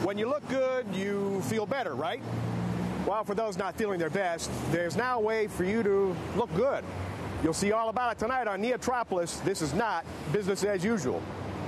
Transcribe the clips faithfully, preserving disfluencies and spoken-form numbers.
When you look good, you feel better, right? Well, for those not feeling their best, there's now a way for you to look good. You'll see all about it tonight on NEOtropolis. This is not business as usual.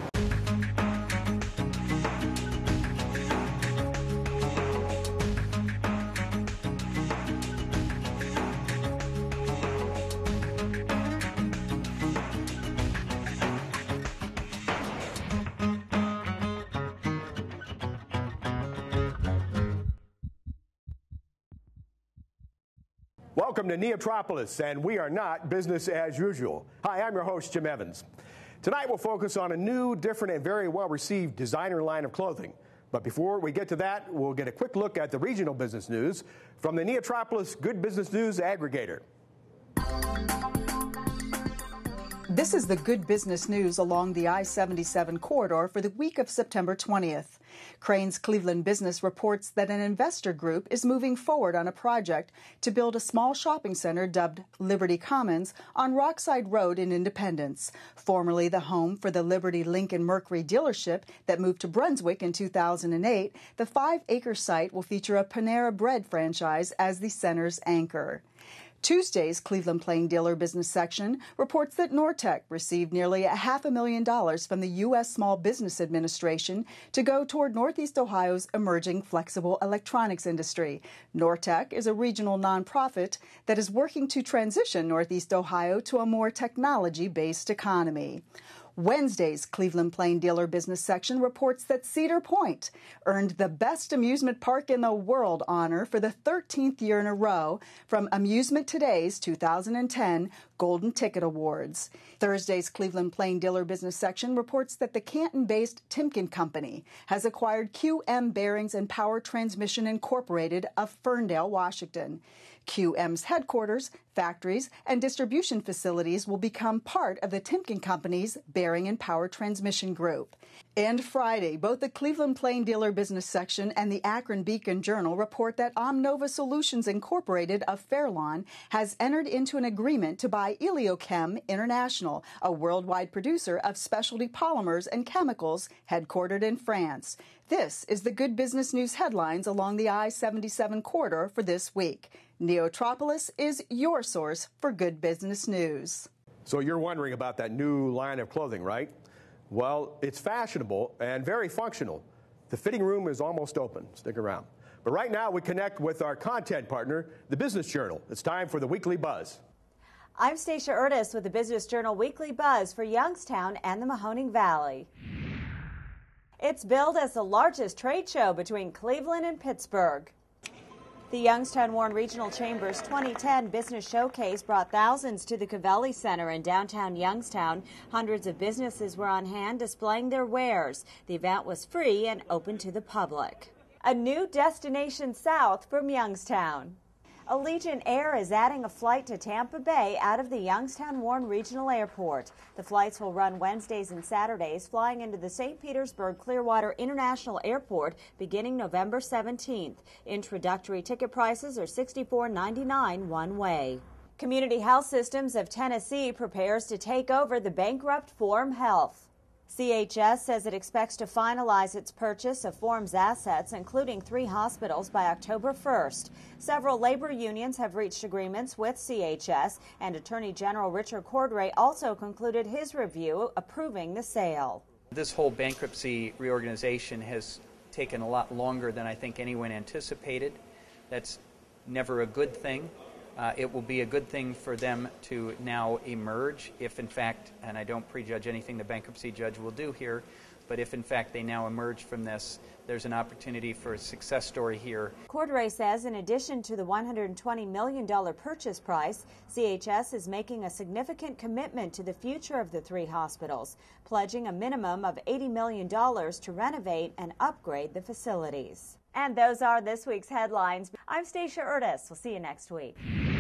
Welcome to NEOtropolis, and we are not business as usual. Hi, I'm your host, Jim Evans. Tonight we'll focus on a new, different, and very well-received designer line of clothing. But before we get to that, we'll get a quick look at the regional business news from the NEOtropolis Good Business News Aggregator. This is the good business news along the I seventy-seven corridor for the week of September twentieth. Crain's Cleveland Business reports that an investor group is moving forward on a project to build a small shopping center dubbed Liberty Commons on Rockside Road in Independence, formerly the home for the Liberty Lincoln Mercury dealership that moved to Brunswick in two thousand eight. The five-acre site will feature a Panera Bread franchise as the center's anchor. Tuesday's Cleveland Plain Dealer Business section reports that Nortec received nearly a half a million dollars from the U S Small Business Administration to go toward Northeast Ohio's emerging flexible electronics industry. Nortec is a regional nonprofit that is working to transition Northeast Ohio to a more technology-based economy. Wednesday's Cleveland Plain Dealer Business section reports that Cedar Point earned the Best Amusement Park in the World honor for the thirteenth year in a row from Amusement Today's two thousand ten Golden Ticket Awards. Thursday's Cleveland Plain Dealer Business section reports that the Canton-based Timken Company has acquired Q M Bearings and Power Transmission Incorporated of Ferndale, Washington. Q M's headquarters, factories, and distribution facilities will become part of the Timken Company's Bearing and Power Transmission Group. And Friday, both the Cleveland Plain Dealer Business section and the Akron Beacon Journal report that Omnova Solutions Incorporated of Fairlawn has entered into an agreement to buy Iliochem International, a worldwide producer of specialty polymers and chemicals headquartered in France. This is the Good Business News headlines along the I seventy-seven corridor for this week. NEOtropolis is your source for good business news. So you're wondering about that new line of clothing, right? Well, it's fashionable and very functional. The fitting room is almost open. Stick around. But right now we connect with our content partner, the Business Journal. It's time for the Weekly Buzz. I'm Stacia Erdis with the Business Journal Weekly Buzz for Youngstown and the Mahoning Valley. It's billed as the largest trade show between Cleveland and Pittsburgh. The Youngstown Warren Regional Chamber's twenty ten Business Showcase brought thousands to the Covelli Center in downtown Youngstown. Hundreds of businesses were on hand displaying their wares. The event was free and open to the public. A new destination south from Youngstown. Allegiant Air is adding a flight to Tampa Bay out of the Youngstown Warren Regional Airport. The flights will run Wednesdays and Saturdays, flying into the Saint Petersburg Clearwater International Airport beginning November seventeenth. Introductory ticket prices are sixty-four ninety-nine one way. Community Health Systems of Tennessee prepares to take over the bankrupt Forum Health. C H S says it expects to finalize its purchase of Forum's assets, including three hospitals, by October first. Several labor unions have reached agreements with C H S, and Attorney General Richard Cordray also concluded his review approving the sale. This whole bankruptcy reorganization has taken a lot longer than I think anyone anticipated. That's never a good thing. Uh, it will be a good thing for them to now emerge if, in fact, and I don't prejudge anything the bankruptcy judge will do here, but if, in fact, they now emerge from this, there's an opportunity for a success story here. Cordray says in addition to the one hundred twenty million dollars purchase price, C H S is making a significant commitment to the future of the three hospitals, pledging a minimum of eighty million dollars to renovate and upgrade the facilities. And those are this week's headlines. I'm Stacia Erdis. We'll see you next week.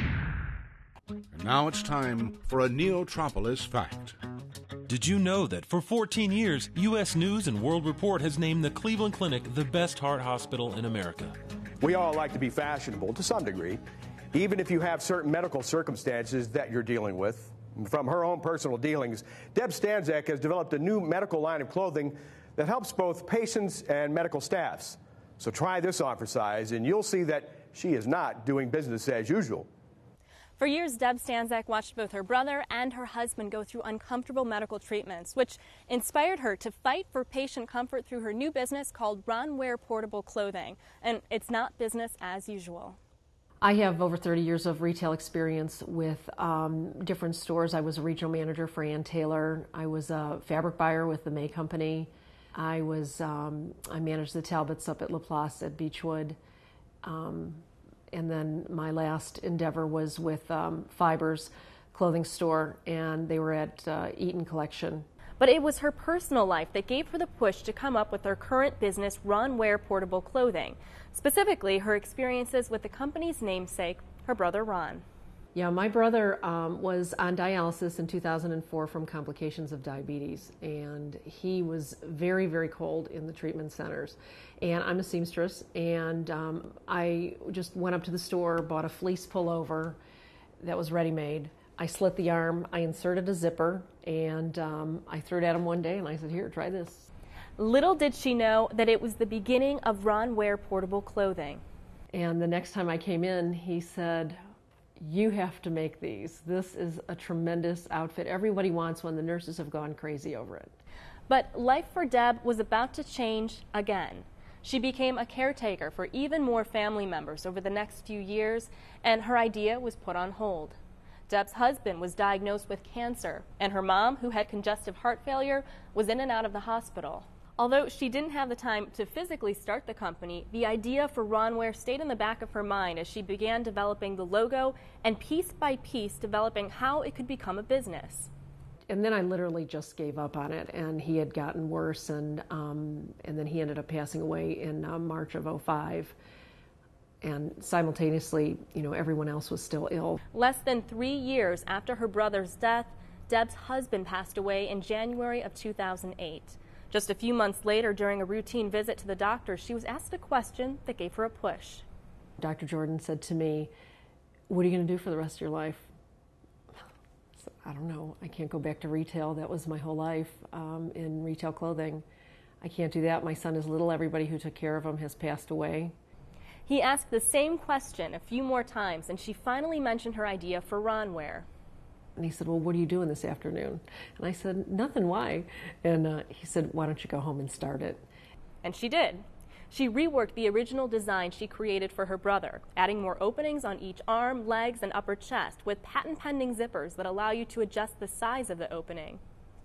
And now it's time for a NEOtropolis fact. Did you know that for fourteen years, U S News and World Report has named the Cleveland Clinic the best heart hospital in America? We all like to be fashionable to some degree, even if you have certain medical circumstances that you're dealing with. From her own personal dealings, Deb Stanzak has developed a new medical line of clothing that helps both patients and medical staffs. So try this on for size, and you'll see that she is not doing business as usual. For years, Deb Stanzak watched both her brother and her husband go through uncomfortable medical treatments, which inspired her to fight for patient comfort through her new business called RonWear Port-able Clothing. And it's not business as usual. I have over thirty years of retail experience with um, different stores. I was a regional manager for Ann Taylor. I was a fabric buyer with the May Company. I was um, I managed the Talbots up at Laplace at Beechwood. Um, And then my last endeavor was with um, Fibers clothing store, and they were at uh, Eaton Collection. But it was her personal life that gave her the push to come up with her current business, RonWear Port-able Clothing. Specifically, her experiences with the company's namesake, her brother Ron. Yeah, my brother um, was on dialysis in two thousand four from complications of diabetes, and he was very, very cold in the treatment centers. And I'm a seamstress, and um, I just went up to the store, bought a fleece pullover that was ready-made. I slit the arm, I inserted a zipper, and um, I threw it at him one day, and I said, "Here, try this." Little did she know that it was the beginning of RonWear Port-able Clothing. And the next time I came in, he said, "You have to make these. This is a tremendous outfit. Everybody wants one. The nurses have gone crazy over it." But life for Deb was about to change again. She became a caretaker for even more family members over the next few years, and her idea was put on hold. Deb's husband was diagnosed with cancer, and her mom, who had congestive heart failure, was in and out of the hospital. Although she didn't have the time to physically start the company, the idea for RonWear stayed in the back of her mind as she began developing the logo and piece by piece developing how it could become a business. And then I literally just gave up on it, and he had gotten worse, and um, and then he ended up passing away in uh, March of oh five. And simultaneously, you know, everyone else was still ill. Less than three years after her brother's death, Deb's husband passed away in January of two thousand eight. Just a few months later, during a routine visit to the doctor, she was asked a question that gave her a push. Doctor Jordan said to me, "What are you going to do for the rest of your life?" I said, "I don't know. I can't go back to retail. That was my whole life um, in retail clothing. I can't do that. My son is little. Everybody who took care of him has passed away." He asked the same question a few more times, and she finally mentioned her idea for RonWear. And he said, "Well, what are you doing this afternoon?" And I said, "Nothing, why?" And uh, he said, "Why don't you go home and start it?" And she did. She reworked the original design she created for her brother, adding more openings on each arm, legs, and upper chest with patent-pending zippers that allow you to adjust the size of the opening.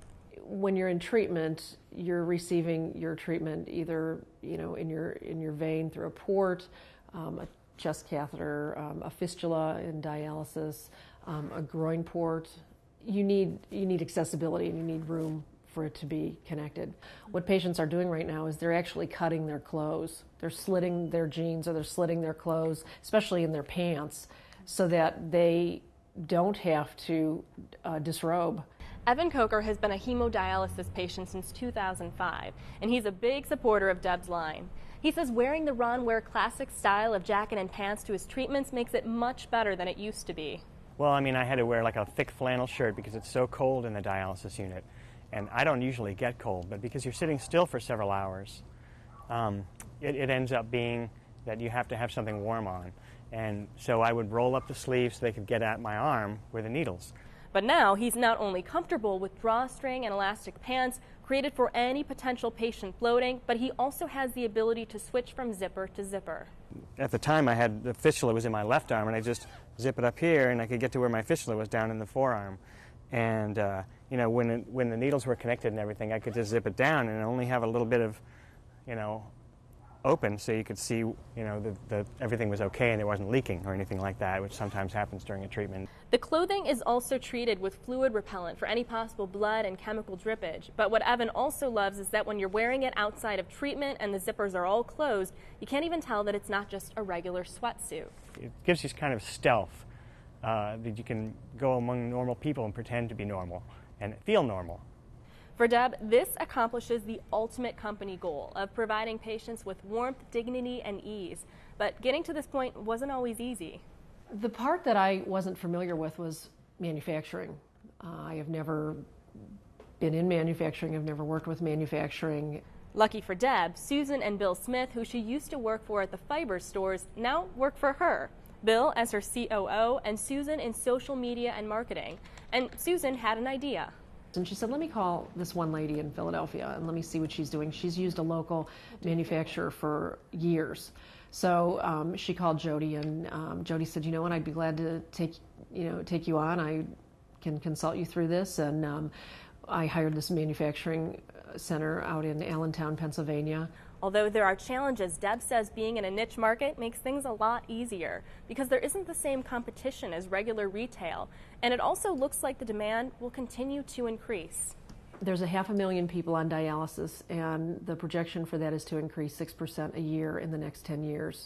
When you're in treatment, you're receiving your treatment either, you know, in your in your vein through a port, um, a chest catheter, um, a fistula in dialysis, um, a groin port. You need you need accessibility, and you need room for it to be connected. What patients are doing right now is they're actually cutting their clothes. They're slitting their jeans, or they're slitting their clothes, especially in their pants, so that they don't have to uh, disrobe. Evan Coker has been a hemodialysis patient since two thousand five, and he's a big supporter of Deb's line. He says wearing the RonWear classic style of jacket and pants to his treatments makes it much better than it used to be. Well, I mean, I had to wear like a thick flannel shirt because it's so cold in the dialysis unit. And I don't usually get cold, but because you're sitting still for several hours, um, it, it ends up being that you have to have something warm on. And so I would roll up the sleeves so they could get at my arm with the needles. But now he's not only comfortable with drawstring and elastic pants created for any potential patient bloating, but he also has the ability to switch from zipper to zipper. At the time, I had the fistula was in my left arm, and I just zip it up here, and I could get to where my fistula was down in the forearm. And uh, you know, when it, when the needles were connected and everything, I could just zip it down and only have a little bit of, you know, open, so you could see, you know, the, the, everything was okay and it wasn't leaking or anything like that, which sometimes happens during a treatment. The clothing is also treated with fluid repellent for any possible blood and chemical drippage. But what Evan also loves is that when you're wearing it outside of treatment and the zippers are all closed, you can't even tell that it's not just a regular sweatsuit. It gives you kind of stealth uh, that you can go among normal people and pretend to be normal and feel normal. For Deb, this accomplishes the ultimate company goal of providing patients with warmth, dignity, and ease. But getting to this point wasn't always easy. The part that I wasn't familiar with was manufacturing. Uh, I have never been in manufacturing. I've never worked with manufacturing. Lucky for Deb, Susan and Bill Smith, who she used to work for at the fiber stores, now work for her. Bill as her C O O and Susan in social media and marketing. And Susan had an idea. And she said, let me call this one lady in Philadelphia and let me see what she's doing. She's used a local manufacturer for years. So um, she called Jody, and um, Jody said, you know what, I'd be glad to take, you know, take you on. I can consult you through this. And um, I hired this manufacturing center out in Allentown, Pennsylvania. Although there are challenges, Deb says being in a niche market makes things a lot easier because there isn't the same competition as regular retail, and it also looks like the demand will continue to increase. There's a half a million people on dialysis, and the projection for that is to increase six percent a year in the next ten years.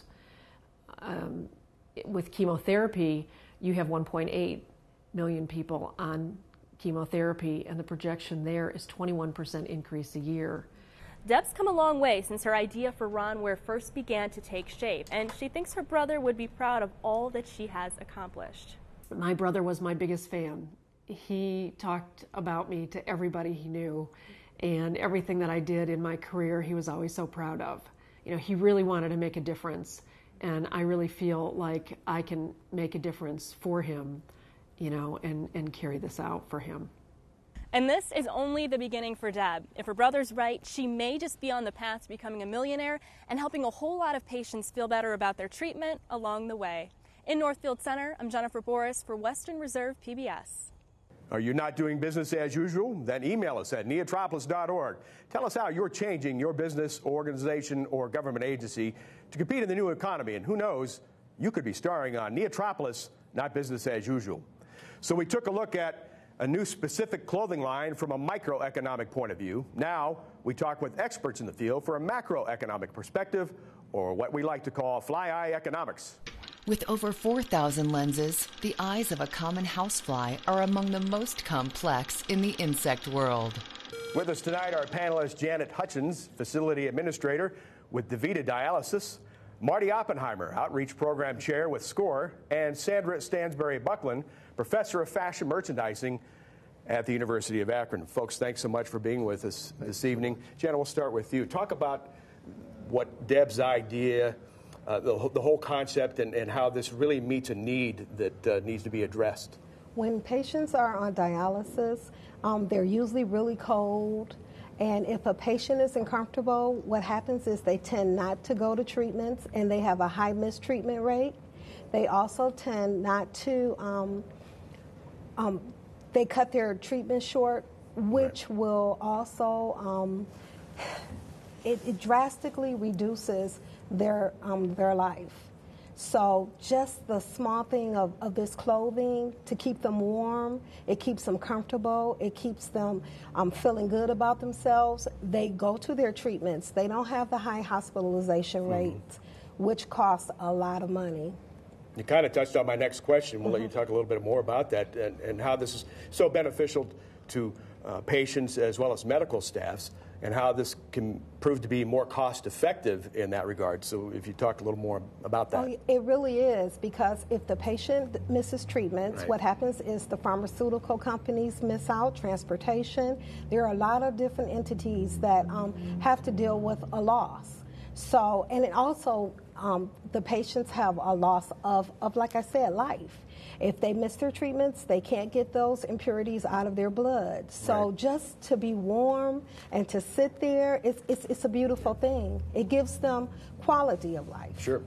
Um, with chemotherapy, you have one point eight million people on chemotherapy, and the projection there is twenty-one percent increase a year. Deb's come a long way since her idea for RonWear first began to take shape, and she thinks her brother would be proud of all that she has accomplished. My brother was my biggest fan. He talked about me to everybody he knew, and everything that I did in my career he was always so proud of. You know, he really wanted to make a difference, and I really feel like I can make a difference for him, you know, and, and carry this out for him. And this is only the beginning for Deb. If her brother's right, she may just be on the path to becoming a millionaire and helping a whole lot of patients feel better about their treatment along the way. In Northfield Center, I'm Jennifer Boris for Western Reserve P B S. Are you not doing business as usual? Then email us at neotropolis dot org. Tell us how you're changing your business, organization, or government agency to compete in the new economy. And who knows, you could be starring on Neotropolis, not business as usual. So we took a look at a new specific clothing line from a microeconomic point of view. Now we talk with experts in the field for a macroeconomic perspective, or what we like to call fly-eye economics. With over four thousand lenses, the eyes of a common housefly are among the most complex in the insect world. With us tonight are panelists Janet Hutchins, Facility Administrator with DaVita Dialysis, Marty Oppenheimer, Outreach Program Chair with SCORE, and Sandra Stansberry-Buckland, Professor of Fashion Merchandising at the University of Akron. Folks, thanks so much for being with us this evening. Janet, we'll start with you. Talk about what Deb's idea, uh, the, the whole concept, and, and how this really meets a need that uh, needs to be addressed. When patients are on dialysis, um, they're usually really cold. And if a patient isn't comfortable, what happens is they tend not to go to treatments, and they have a high mistreatment rate. They also tend not to, um, um, they cut their treatment short, which right. will also, um, it, it drastically reduces their, um, their life. So just the small thing of, of this clothing to keep them warm, it keeps them comfortable, it keeps them um, feeling good about themselves. They go to their treatments. They don't have the high hospitalization mm-hmm. rates, which costs a lot of money. You kind of touched on my next question. We'll mm-hmm. let you talk a little bit more about that and, and how this is so beneficial to uh, patients as well as medical staffs, and how this can prove to be more cost-effective in that regard. So if you talk a little more about that. Oh, it really is, because if the patient misses treatments, right. what happens is the pharmaceutical companies miss out, transportation. There are a lot of different entities that um, have to deal with a loss. So, and it also, um, the patients have a loss of, of, like I said, life. If they miss their treatments, they can't get those impurities out of their blood. So right. just to be warm and to sit there, it's, it's, it's a beautiful thing. It gives them quality of life. Sure.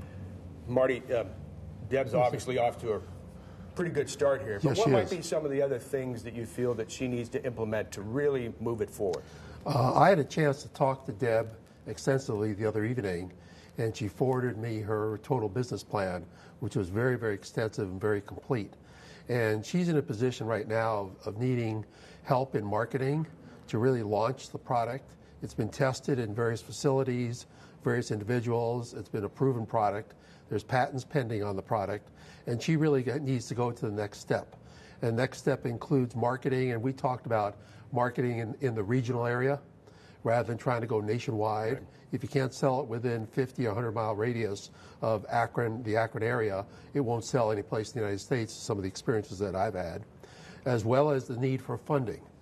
Marty, uh, Deb's obviously off to a pretty good start here. But yes, what might is. be some of the other things that you feel that she needs to implement to really move it forward? Uh, I had a chance to talk to Deb extensively the other evening, and she forwarded me her total business plan, which was very, very extensive and very complete. And she's in a position right now of, of needing help in marketing to really launch the product. It's been tested in various facilities, various individuals. It's been a proven product. There's patents pending on the product. And she really get, needs to go to the next step. And the next step includes marketing, and we talked about marketing in, in the regional area rather than trying to go nationwide. Right. If you can't sell it within fifty or one hundred mile radius of Akron, the Akron area, it won't sell any place in the United States, some of the experiences that I've had, as well as the need for funding.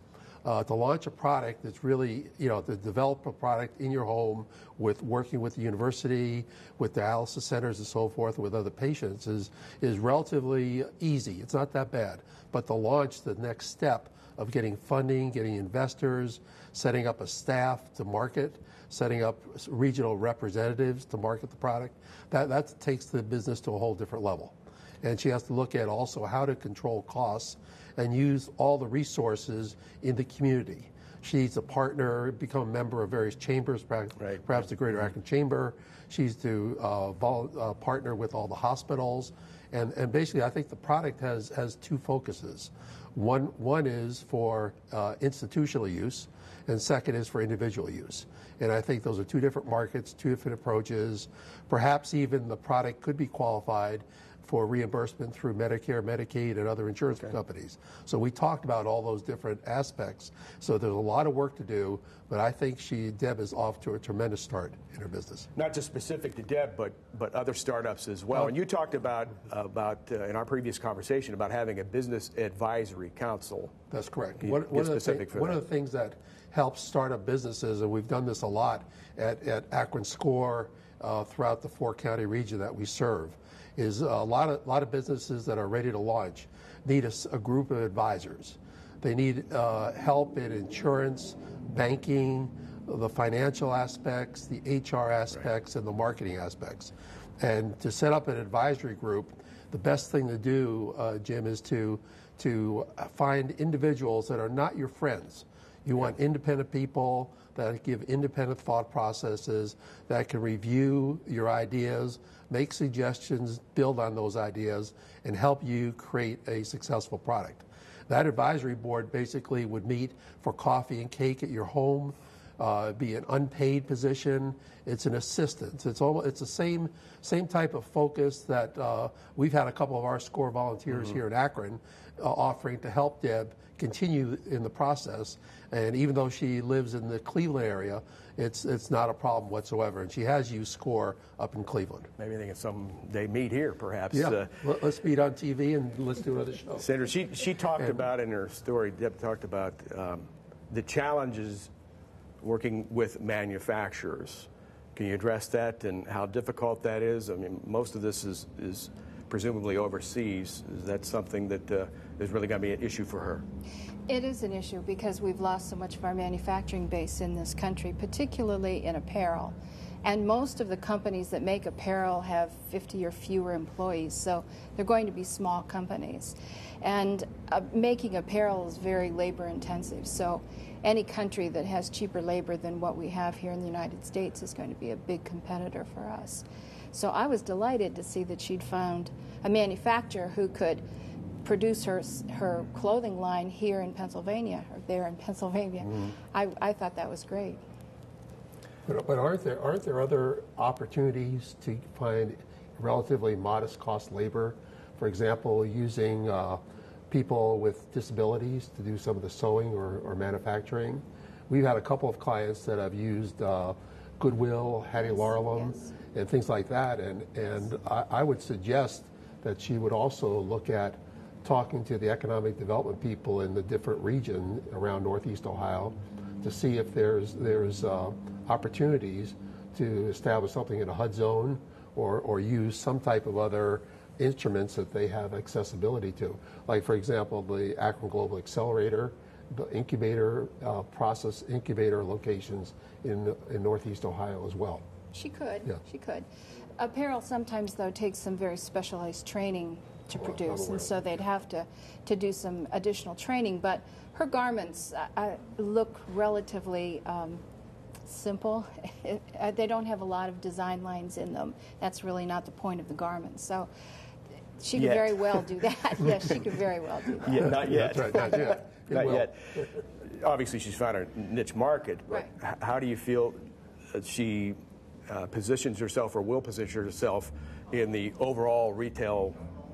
Uh, to launch a product that's really, you know, to develop a product in your home with working with the university, with dialysis centers and so forth, with other patients is, is relatively easy. It's not that bad. But to launch the next step of getting funding, getting investors, setting up a staff to market, setting up regional representatives to market the product, that, that takes the business to a whole different level. And she has to look at also how to control costs and use all the resources in the community. She needs a partner, become a member of various chambers, perhaps, right. perhaps the Greater Akron Chamber. She's to uh, vol- uh, partner with all the hospitals. And, and basically, I think the product has, has two focuses. One, one is for uh, institutional use, and second is for individual use. And I think those are two different markets, two different approaches. Perhaps even the product could be qualified for reimbursement through Medicare, Medicaid, and other insurance okay. companies. So we talked about all those different aspects. So there's a lot of work to do, but I think she, Deb, is off to a tremendous start in her business. Not just specific to Deb, but but other startups as well. Uh, and you talked about about uh, in our previous conversation about having a business advisory council. That's correct. One, one, of, the th- one of the things that helps startup businesses, and we've done this a lot at, at Akron SCORE uh, throughout the four-county region that we serve, is a lot of, lot of businesses that are ready to launch need a, a group of advisors. They need uh, help in insurance, banking, the financial aspects, the H R aspects, right. and the marketing aspects. And to set up an advisory group, the best thing to do, uh, Jim, is to, to find individuals that are not your friends. You want independent people that give independent thought processes, that can review your ideas, make suggestions, build on those ideas, and help you create a successful product. That advisory board basically would meet for coffee and cake at your home, uh, be an unpaid position. It's an assistance. It's almost, it's the same same type of focus that uh, we've had a couple of our SCORE volunteers mm-hmm. here in Akron uh, offering to help Deb continue in the process. And even though she lives in the Cleveland area, it's it's not a problem whatsoever. And she has used SCORE up in Cleveland. Maybe they can someday meet here, perhaps. Yeah, uh, let's meet on T V and let's do another show. Senator, she, she talked and, about in her story, Deb talked about um, the challenges working with manufacturers. Can you address that and how difficult that is? I mean, most of this is, is presumably overseas. Is that something that uh, is really going to be an issue for her? It is an issue because we've lost so much of our manufacturing base in this country, particularly in apparel. And most of the companies that make apparel have fifty or fewer employees, so they're going to be small companies. And uh, making apparel is very labor intensive, so any country that has cheaper labor than what we have here in the United States is going to be a big competitor for us. So I was delighted to see that she'd found a manufacturer who could produce her her clothing line here in Pennsylvania, or there in Pennsylvania. Mm-hmm. I, I thought that was great. But, but aren't there aren't there other opportunities to find relatively modest cost labor? For example, using uh, people with disabilities to do some of the sewing or, or manufacturing. We've had a couple of clients that have used uh, Goodwill, Hattie yes, Larlem, yes. and things like that. And and I, I would suggest that she would also look at talking to the economic development people in the different region around Northeast Ohio to see if there's there's uh, opportunities to establish something in a H U D zone or, or use some type of other instruments that they have accessibility to. Like, for example, the Akron Global Accelerator, the Incubator, uh, process Incubator locations in, in Northeast Ohio as well. She could, yeah. she could. Apparel sometimes, though, takes some very specialized training to produce, and so they'd have to, to do some additional training. But her garments uh, look relatively um, simple. They don't have a lot of design lines in them. That's really not the point of the garments. So she could yet. very well do that. Yes, she could very well do that. Yeah, not yet. That's right, not yet. Not yet. Obviously, she's found her niche market, but right. how do you feel that she uh, positions herself or will position herself in the overall retail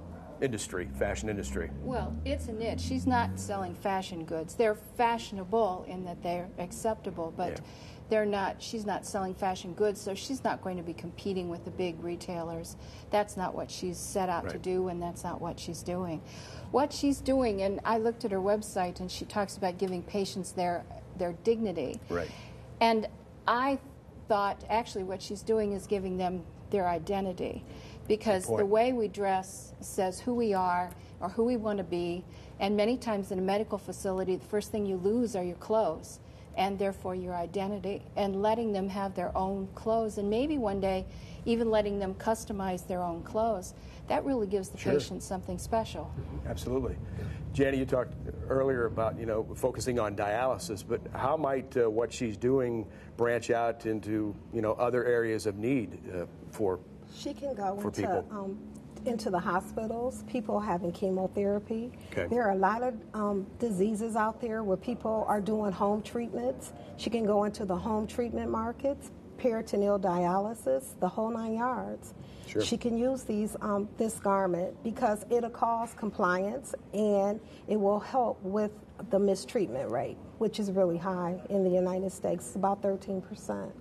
industry, fashion industry. Well, it's a niche. She's not selling fashion goods. They're fashionable in that they're acceptable, but yeah. they're not. She's not selling fashion goods, so she's not going to be competing with the big retailers. That's not what she's set out right. to do, and that's not what she's doing. What she's doing, and I looked at her website, and she talks about giving patients their their dignity. Right. And I thought actually what she's doing is giving them their identity, because the way we dress says who we are or who we want to be, and many times in a medical facility the first thing you lose are your clothes and therefore your identity, and letting them have their own clothes, and maybe one day even letting them customize their own clothes, that really gives the sure. patient something special. Absolutely. Jenny, you talked earlier about, you know, focusing on dialysis, but how might uh, what she's doing branch out into, you know, other areas of need uh, for She can go for into, people? Um, into the hospitals, people having chemotherapy. Okay. There are a lot of um, diseases out there where people are doing home treatments. She can go into the home treatment markets, peritoneal dialysis, the whole nine yards. Sure. She can use these um, this garment because it'll cause compliance and it will help with the mistreatment rate, which is really high in the United States. It's about thirteen percent.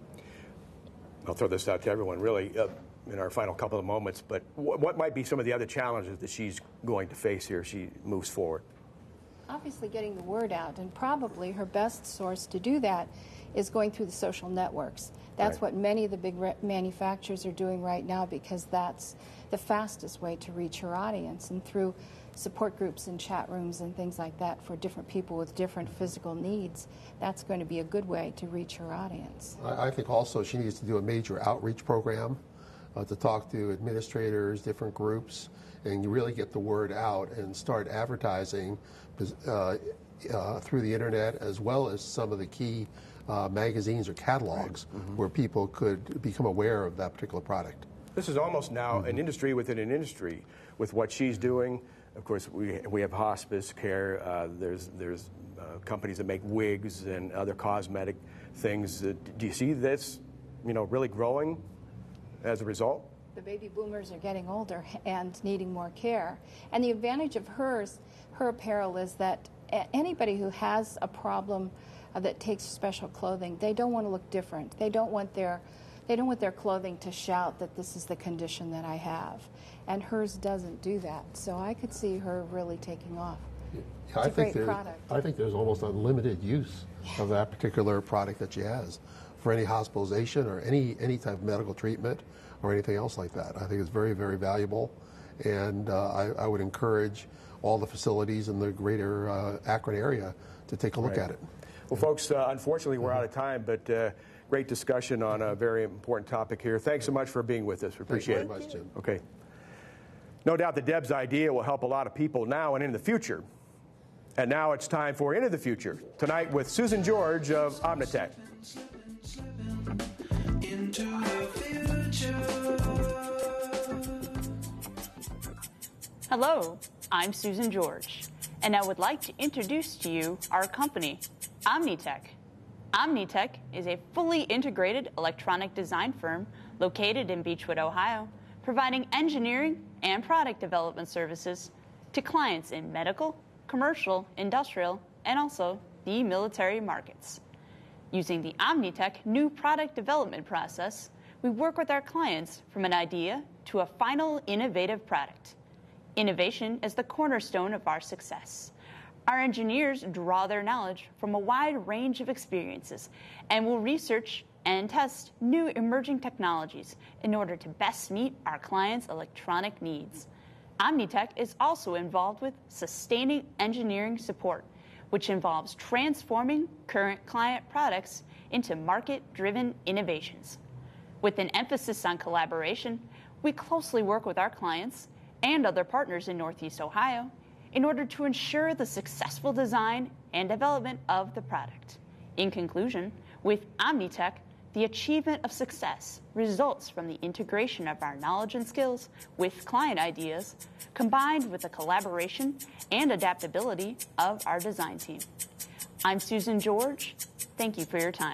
I'll throw this out to everyone, really, uh, in our final couple of moments, but wh what might be some of the other challenges that she's going to face here as she moves forward? Obviously getting the word out, and probably her best source to do that is going through the social networks. That's right. what many of the big manufacturers are doing right now, because that's the fastest way to reach her audience, and through support groups and chat rooms and things like that for different people with different physical needs. That's going to be a good way to reach her audience. I, I think also she needs to do a major outreach program uh, to talk to administrators, different groups, and you really get the word out and start advertising uh, uh, through the internet, as well as some of the key uh, magazines or catalogs right. mm-hmm. where people could become aware of that particular product. This is almost now mm-hmm. an industry within an industry with what she's doing. Of course, we we have hospice care. Uh, there's there's uh, companies that make wigs and other cosmetic things. Uh, do you see this, you know, really growing as a result? The baby boomers are getting older and needing more care. And the advantage of hers, her apparel, is that anybody who has a problem uh, that takes special clothing, they don't want to look different. They don't want their They don't want their clothing to shout that this is the condition that I have. And hers doesn't do that. So I could see her really taking off. Yeah, it's I a think great there, product. I think there's almost unlimited use yeah. of that particular product that she has for any hospitalization or any, any type of medical treatment or anything else like that. I think it's very, very valuable. And uh, I, I would encourage all the facilities in the greater uh, Akron area to take a look right. at it. Well, folks, uh, unfortunately, we're out of time, but uh, great discussion on a very important topic here. Thanks so much for being with us. We appreciate Thank you very it. much, Jim. Okay. No doubt that Deb's idea will help a lot of people now and in the future. And now it's time for Into the Future, tonight with Susan George of Omnitech. Into the future. Hello, I'm Susan George, and I would like to introduce to you our company, Omnitech. Omnitech is a fully integrated electronic design firm located in Beechwood, Ohio, providing engineering and product development services to clients in medical, commercial, industrial, and also the military markets. Using the Omnitech new product development process, we work with our clients from an idea to a final innovative product. Innovation is the cornerstone of our success. Our engineers draw their knowledge from a wide range of experiences and will research and test new emerging technologies in order to best meet our clients' electronic needs. Omnitech is also involved with sustaining engineering support, which involves transforming current client products into market-driven innovations. With an emphasis on collaboration, we closely work with our clients and other partners in Northeast Ohio in order to ensure the successful design and development of the product. In conclusion, with Omnitech, the achievement of success results from the integration of our knowledge and skills with client ideas, combined with the collaboration and adaptability of our design team. I'm Susan George. Thank you for your time.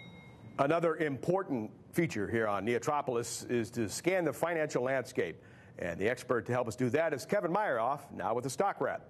Another important feature here on NEOtropolis is to scan the financial landscape And the expert to help us do that is Kevin Meyerhoff, now with the stock wrap.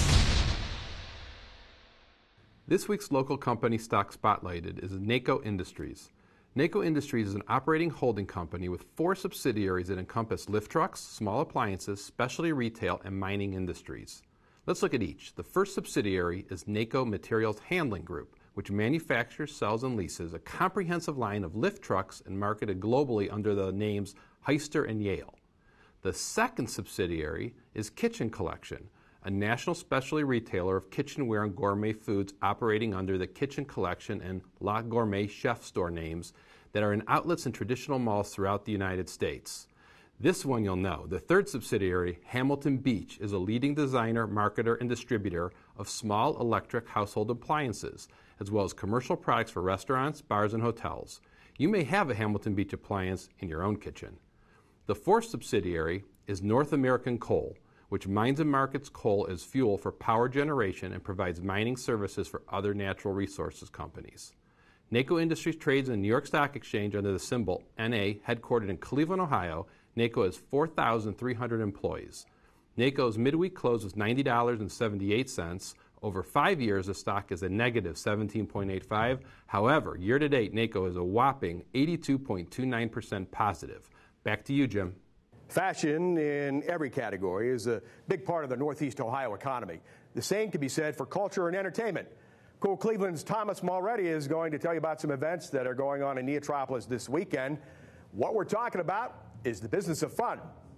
This week's local company stock spotlighted is NECO Industries. NECO Industries is an operating holding company with four subsidiaries that encompass lift trucks, small appliances, specialty retail, and mining industries. Let's look at each. The first subsidiary is NECO Materials Handling Group, which manufactures, sells, and leases a comprehensive line of lift trucks and marketed globally under the names Heister and Yale. The second subsidiary is Kitchen Collection, a national specialty retailer of kitchenware and gourmet foods operating under the Kitchen Collection and La Gourmet Chef store names that are in outlets and traditional malls throughout the United States. This one you'll know. The third subsidiary, Hamilton Beach, is a leading designer, marketer, and distributor of small electric household appliances, as well as commercial products for restaurants, bars, and hotels. You may have a Hamilton Beach appliance in your own kitchen. The fourth subsidiary is North American Coal, which mines and markets coal as fuel for power generation and provides mining services for other natural resources companies. NECO Industries trades in the New York Stock Exchange under the symbol N A, headquartered in Cleveland, Ohio. NECO has four thousand three hundred employees. NECO's midweek close was ninety dollars and seventy-eight cents. Over five years, the stock is a negative seventeen point eight five. However, year-to-date, NECO is a whopping eighty-two point two nine percent positive. Back to you, Jim. Fashion in every category is a big part of the Northeast Ohio economy. The same can be said for culture and entertainment. Cool Cleveland's Thomas Mulready is going to tell you about some events that are going on in NEOtropolis this weekend. What we're talking about is the business of fun.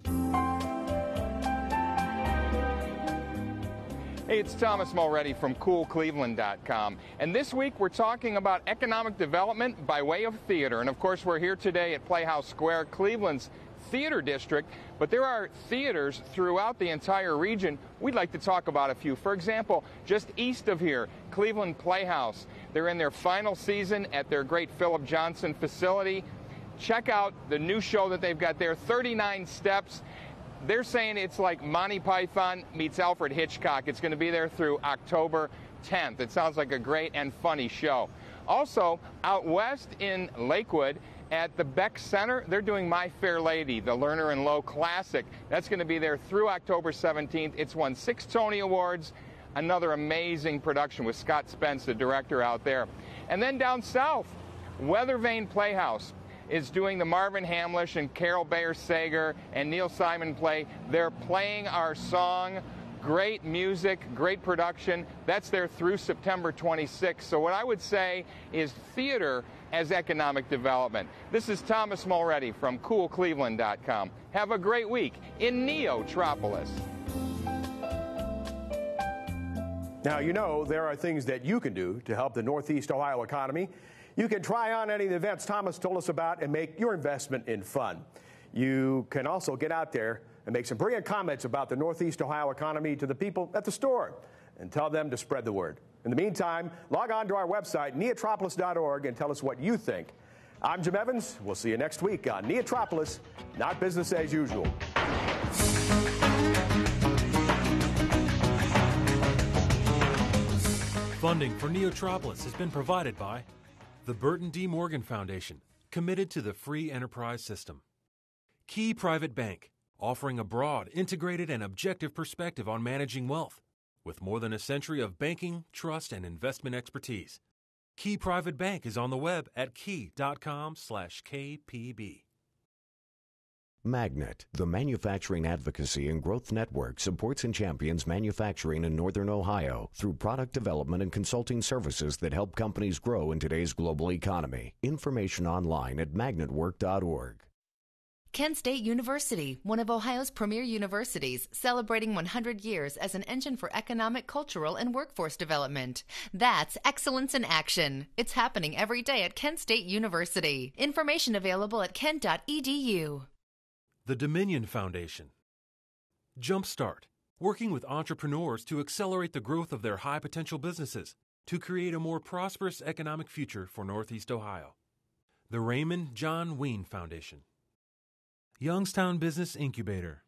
Hey, it's Thomas Mulready from cool cleveland dot com. And this week we're talking about economic development by way of theater. And of course we're here today at Playhouse Square, Cleveland's theater district, but there are theaters throughout the entire region. We'd like to talk about a few. For example, just east of here, Cleveland Playhouse. They're in their final season at their great Philip Johnson facility. Check out the new show that they've got there, thirty-nine steps. They're saying it's like Monty Python meets Alfred Hitchcock. It's going to be there through October tenth. It sounds like a great and funny show. Also, out west in Lakewood, at the Beck Center, they're doing My Fair Lady, the Lerner and Lowe Classic. That's going to be there through October seventeenth. It's won six Tony Awards. Another amazing production with Scott Spence, the director out there. And then down south, Weathervane Playhouse is doing the Marvin Hamlish and Carol Bayer Sager and Neil Simon play. They're playing our song. Great music, great production. That's there through September twenty-sixth. So what I would say is theater as economic development. This is Thomas Mulready from cool cleveland dot com. Have a great week in NEOtropolis. Now, you know there are things that you can do to help the Northeast Ohio economy. You can try on any of the events Thomas told us about and make your investment in fun. You can also get out there and make some brilliant comments about the Northeast Ohio economy to the people at the store and tell them to spread the word. In the meantime, log on to our website, neotropolis dot org, and tell us what you think. I'm Jim Evans. We'll see you next week on NEOtropolis, not business as usual. Funding for NEOtropolis has been provided by the Burton D. Morgan Foundation, committed to the free enterprise system. Key Private Bank, offering a broad, integrated, and objective perspective on managing wealth, with more than a century of banking, trust, and investment expertise. Key Private Bank is on the web at key dot com slash K P B. Magnet, the manufacturing advocacy and growth network, supports and champions manufacturing in Northern Ohio through product development and consulting services that help companies grow in today's global economy. Information online at magnet work dot org. Kent State University, one of Ohio's premier universities, celebrating one hundred years as an engine for economic, cultural, and workforce development. That's excellence in action. It's happening every day at Kent State University. Information available at kent dot e d u. The Dominion Foundation. JumpStart, working with entrepreneurs to accelerate the growth of their high-potential businesses to create a more prosperous economic future for Northeast Ohio. The Raymond John Wean Foundation. Youngstown Business Incubator.